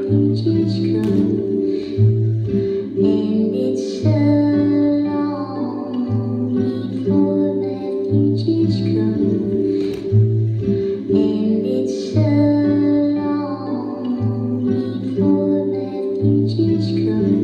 refugees come, and it's so long before refugees come, and it's so long before refugees come.